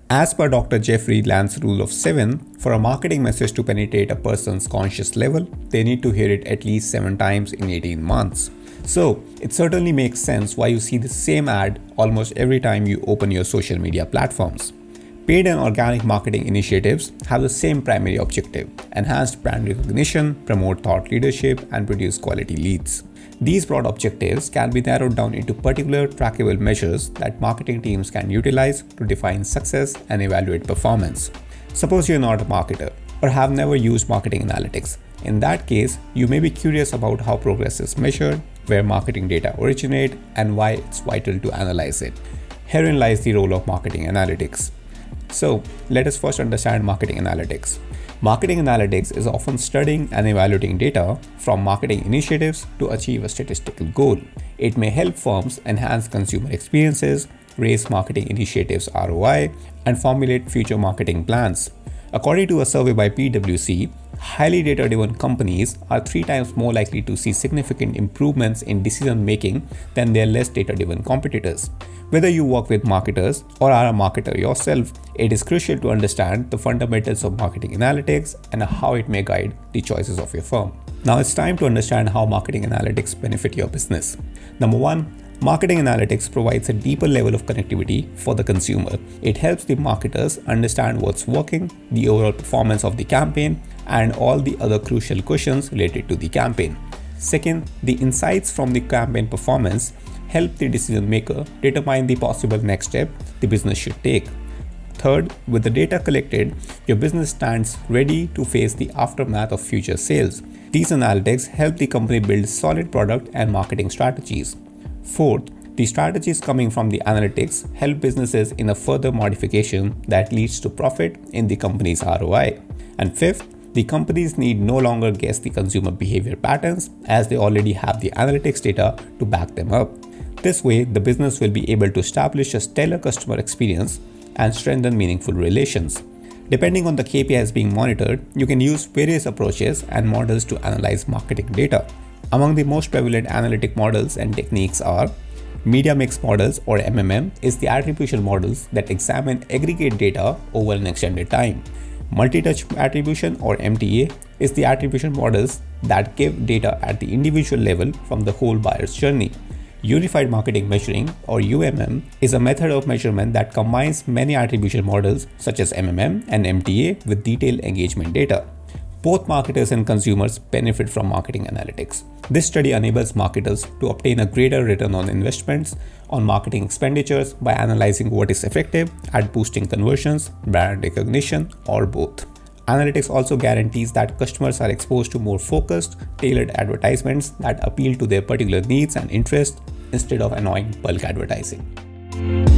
As per Dr. Jeffrey Land's rule of 7, for a marketing message to penetrate a person's conscious level, they need to hear it at least 7 times in 18 months. So, it certainly makes sense why you see the same ad almost every time you open your social media platforms. Paid and organic marketing initiatives have the same primary objective: enhance brand recognition, promote thought leadership, and produce quality leads. These broad objectives can be narrowed down into particular trackable measures that marketing teams can utilize to define success and evaluate performance. Suppose you're not a marketer or have never used marketing analytics. In that case, you may be curious about how progress is measured, where marketing data originate, and why it's vital to analyze it. Herein lies the role of marketing analytics. So, let us first understand marketing analytics. Marketing analytics is often studying and evaluating data from marketing initiatives to achieve a statistical goal. It may help firms enhance consumer experiences, raise marketing initiatives ROI, and formulate future marketing plans. According to a survey by PwC, highly data-driven companies are 3 times more likely to see significant improvements in decision-making than their less data-driven competitors. Whether you work with marketers or are a marketer yourself, it is crucial to understand the fundamentals of marketing analytics and how it may guide the choices of your firm. Now it's time to understand how marketing analytics benefit your business. Number 1, marketing analytics provides a deeper level of connectivity for the consumer. It helps the marketers understand what's working, the overall performance of the campaign, and all the other crucial questions related to the campaign. Second, the insights from the campaign performance help the decision maker determine the possible next step the business should take. Third, with the data collected, your business stands ready to face the aftermath of future sales. These analytics help the company build solid product and marketing strategies. Fourth, the strategies coming from the analytics help businesses in a further modification that leads to profit in the company's ROI. And fifth, the companies need no longer guess the consumer behavior patterns as they already have the analytics data to back them up. This way, the business will be able to establish a stellar customer experience and strengthen meaningful relations. Depending on the KPIs being monitored, you can use various approaches and models to analyze marketing data. Among the most prevalent analytic models and techniques are media mix models, or MMM, is the attribution models that examine aggregate data over an extended time. Multi-touch attribution, or MTA, is the attribution models that give data at the individual level from the whole buyer's journey. Unified marketing measuring, or UMM, is a method of measurement that combines many attribution models such as MMM and MTA with detailed engagement data. Both marketers and consumers benefit from marketing analytics. This study enables marketers to obtain a greater return on investments on marketing expenditures by analyzing what is effective at boosting conversions, brand recognition, or both. Analytics also guarantees that customers are exposed to more focused, tailored advertisements that appeal to their particular needs and interests instead of annoying bulk advertising.